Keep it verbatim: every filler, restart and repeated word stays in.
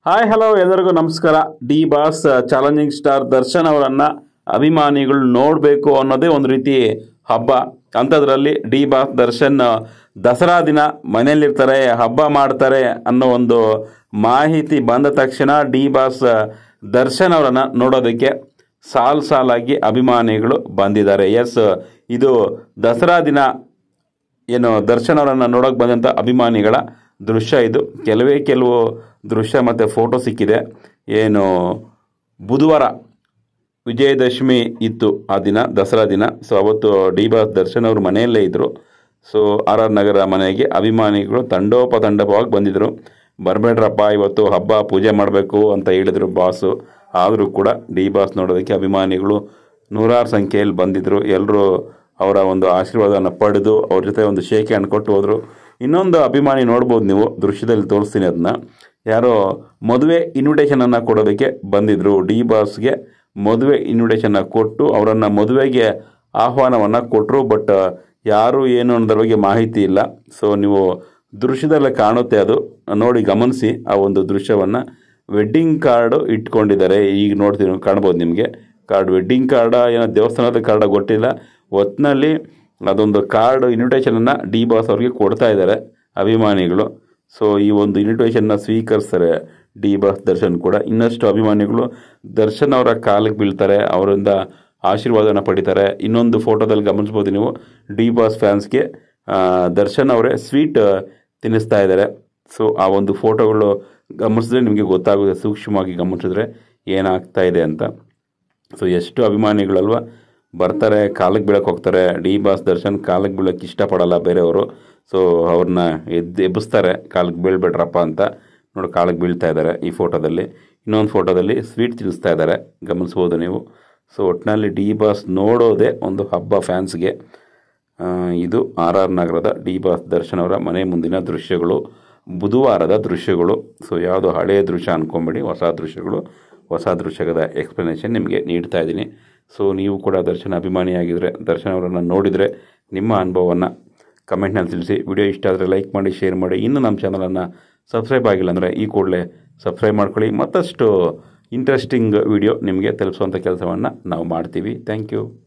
Hi hello ಎಲ್ಲರಿಗೂ ನಮಸ್ಕಾರ. D boss challenging star Darshan ಅವರನ್ನ ಅಭಿಮಾನಿಗಳು ನೋಡಬೇಕು ಅನ್ನೋದೇ ಒಂದು ರೀತಿ ಹಬ್ಬ. ಅಂಥದ್ರಲ್ಲಿ ಡಿ ಬಾಸ್ ದರ್ಶನ್ ದಸರಾ ದಿನ ಮನೆಯಲ್ಲಿರ್ತಾರೆ, ಹಬ್ಬ ಮಾಡ್ತಾರೆ ಅನ್ನೋ ಒಂದು ಮಾಹಿತಿ ಬಂದ ತಕ್ಷಣ ಡಿ ಬಾಸ್ ದರ್ಶನ್ ಅವರನ್ನು ನೋಡೋದಕ್ಕೆ ಸಾಲು ಸಾಲಾಗಿ ಅಭಿಮಾನಿಗಳು ಬಂದಿದ್ದಾರೆ. ಎಸ್, ಇದು ದಸರಾ ದಿನ ಏನು ದರ್ಶನ್ ಅವರನ್ನು ನೋಡೋಕೆ ಬಂದಂಥ ಅಭಿಮಾನಿಗಳ ದೃಶ್ಯ. ಇದು ಕೆಲವೇ ಕೆಲವು ದೃಶ್ಯ ಮತ್ತು ಫೋಟೋ ಸಿಕ್ಕಿದೆ. ಏನು ಬುಧವಾರ ವಿಜಯದಶಮಿ ಇತ್ತು ಆ ದಿನ, ದಸರಾ ದಿನ. ಸೊ ಅವತ್ತು ಡಿ ಬಾಸ್ ದರ್ಶನ್ ಅವರು ಮನೆಯಲ್ಲೇ ಇದ್ದರು. ಸೊ ಆರ್ ಆರ್ ನಗರ ಮನೆಗೆ ಅಭಿಮಾನಿಗಳು ತಂಡೋಪತಂಡವಾಗಿ ಬಂದಿದ್ದರು. ಬರಬೇಡ್ರಪ್ಪ, ಇವತ್ತು ಹಬ್ಬ ಪೂಜೆ ಮಾಡಬೇಕು ಅಂತ ಹೇಳಿದರು ಬಾಸು. ಆದರೂ ಕೂಡ ಡಿ ಬಾಸ್ ನೋಡೋದಕ್ಕೆ ಅಭಿಮಾನಿಗಳು ನೂರಾರು ಸಂಖ್ಯೆಯಲ್ಲಿ ಬಂದಿದ್ದರು. ಎಲ್ಲರೂ ಅವರ ಒಂದು ಆಶೀರ್ವಾದವನ್ನು ಪಡೆದು ಅವ್ರ ಜೊತೆ ಒಂದು ಶೇಕ್ ಹ್ಯಾಂಡ್ ಕೊಟ್ಟು ಹೋದರು. ಇನ್ನೊಂದು ಅಭಿಮಾನಿ ನೋಡ್ಬೋದು ನೀವು, ದೃಶ್ಯದಲ್ಲಿ ತೋರಿಸ್ತೀನಿ ಅದನ್ನ. ಯಾರೋ ಮದುವೆ ಇನ್ವಿಟೇಷನನ್ನು ಕೊಡೋದಕ್ಕೆ ಬಂದಿದ್ದರು. ಡಿ ಬಾಸ್ಗೆ ಮದುವೆ ಇನ್ವಿಟೇಷನ್ನ ಕೊಟ್ಟು ಅವರನ್ನು ಮದುವೆಗೆ ಆಹ್ವಾನವನ್ನು ಕೊಟ್ಟರು. ಬಟ್ ಯಾರು ಏನು ಅನ್ನೋದ್ರ ಬಗ್ಗೆ ಮಾಹಿತಿ ಇಲ್ಲ. ಸೊ ನೀವು ದೃಶ್ಯದಲ್ಲೇ ಕಾಣುತ್ತೆ, ಅದು ನೋಡಿ ಗಮನಿಸಿ ಆ ಒಂದು ದೃಶ್ಯವನ್ನು. ವೆಡ್ಡಿಂಗ್ ಕಾರ್ಡು ಇಟ್ಕೊಂಡಿದ್ದಾರೆ. ಈಗ ನೋಡ್ತೀನಿ, ಕಾಣ್ಬೋದು ನಿಮಗೆ ಕಾರ್ಡ್. ವೆಡ್ಡಿಂಗ್ ಕಾರ್ಡ ಏನೋ ದೇವಸ್ಥಾನದ ಕಾರ್ಡ ಗೊತ್ತಿಲ್ಲ, ಒಟ್ಟಿನಲ್ಲಿ ಅದೊಂದು ಕಾರ್ಡ್ ಇನ್ವಿಟೇಷನನ್ನು ಡಿ ಬಾಸ್ ಅವ್ರಿಗೆ ಕೊಡ್ತಾ ಇದ್ದಾರೆ ಅಭಿಮಾನಿಗಳು. ಸೊ ಈ ಒಂದು ಇನ್ವಿಟೇಷನ್ನ ಸ್ವೀಕರಿಸ್ತಾರೆ ಡಿ ಬಾಸ್ ದರ್ಶನ್ ಕೂಡ. ಇನ್ನಷ್ಟು ಅಭಿಮಾನಿಗಳು ದರ್ಶನ್ ಅವರ ಕಾಲಿಗೆ ಬೀಳ್ತಾರೆ, ಅವರಿಂದ ಆಶೀರ್ವಾದನ ಪಡಿತಾರೆ. ಇನ್ನೊಂದು ಫೋಟೋದಲ್ಲಿ ಗಮನಿಸ್ಬೋದು ನೀವು, ಡಿ ಬಾಸ್ ಫ್ಯಾನ್ಸ್ಗೆ ದರ್ಶನ್ ಅವರೇ ಸ್ವೀಟ್ ತಿನ್ನಿಸ್ತಾ ಇದ್ದಾರೆ. ಸೊ ಆ ಒಂದು ಫೋಟೋಗಳು ಗಮನಿಸಿದ್ರೆ ನಿಮಗೆ ಗೊತ್ತಾಗುತ್ತೆ, ಸೂಕ್ಷ್ಮವಾಗಿ ಗಮನಿಸಿದ್ರೆ ಏನಾಗ್ತಾ ಇದೆ ಅಂತ. ಸೊ ಎಷ್ಟು ಅಭಿಮಾನಿಗಳಲ್ವ ಬರ್ತಾರೆ, ಕಾಲಿಗೆ ಬೀಳಕ್ಕೆ ಹೋಗ್ತಾರೆ. ಡಿ ಬಾಸ್ ದರ್ಶನ್ ಕಾಲಿಗೆ ಬೀಳಕ್ಕೆ ಇಷ್ಟಪಡಲ್ಲ ಬೇರೆಯವರು. ಸೊ ಅವ್ರನ್ನ ಎದ್ದು ಎಬ್ಬಿಸ್ತಾರೆ, ಕಾಲಿಗೆ ಬೀಳ್ಬೇಡ್ರಪ್ಪ ಅಂತ. ನೋಡಿ ಕಾಲಿಗೆ ಬೀಳ್ತಾ ಇದ್ದಾರೆ ಈ ಫೋಟೋದಲ್ಲಿ. ಇನ್ನೊಂದು ಫೋಟೋದಲ್ಲಿ ಸ್ವೀಟ್ ತಿನ್ನಿಸ್ತಾ ಇದ್ದಾರೆ, ಗಮನಿಸ್ಬೋದು ನೀವು. ಸೊ ಒಟ್ಟಿನಲ್ಲಿ ಡಿ ಬಾಸ್ ನೋಡೋದೇ ಒಂದು ಹಬ್ಬ ಫ್ಯಾನ್ಸ್ಗೆ. ಇದು ಆರ್ ಆರ್ ನಗರದ ಡಿ ಬಾಸ್ ದರ್ಶನ್ ಅವರ ಮನೆ ಮುಂದಿನ ದೃಶ್ಯಗಳು, ಬುಧವಾರದ ದೃಶ್ಯಗಳು. ಸೊ ಯಾವುದೋ ಹಳೆಯ ದೃಶ್ಯ ಅಂದ್ಕೊಂಬೇಡಿ, ಹೊಸ ದೃಶ್ಯಗಳು. ಹೊಸ ದೃಶ್ಯದ ಎಕ್ಸ್ಪ್ಲನೇಷನ್ ನಿಮಗೆ ನೀಡ್ತಾ ಇದ್ದೀನಿ. ಸೊ ನೀವು ಕೂಡ ದರ್ಶನ್ ಅಭಿಮಾನಿಯಾಗಿದ್ದರೆ, ದರ್ಶನ್ ಅವರನ್ನು ನೋಡಿದರೆ ನಿಮ್ಮ ಅನುಭವವನ್ನು ಕಮೆಂಟ್ನಲ್ಲಿ ತಿಳಿಸಿ. ವಿಡಿಯೋ ಇಷ್ಟ ಆದರೆ ಲೈಕ್ ಮಾಡಿ, ಶೇರ್ ಮಾಡಿ. ಇನ್ನು ನಮ್ಮ ಚಾನಲನ್ನು ಸಬ್ಸ್ಕ್ರೈಬ್ ಆಗಿಲ್ಲ ಅಂದರೆ ಈ ಕೂಡಲೇ ಸಬ್ಸ್ಕ್ರೈಬ್ ಮಾಡ್ಕೊಳ್ಳಿ. ಮತ್ತಷ್ಟು ಇಂಟ್ರೆಸ್ಟಿಂಗ್ ವಿಡಿಯೋ ನಿಮಗೆ ತಲುಪಿಸುವಂಥ ಕೆಲಸವನ್ನು ನಾವು ಮಾಡ್ತೀವಿ. Thank you.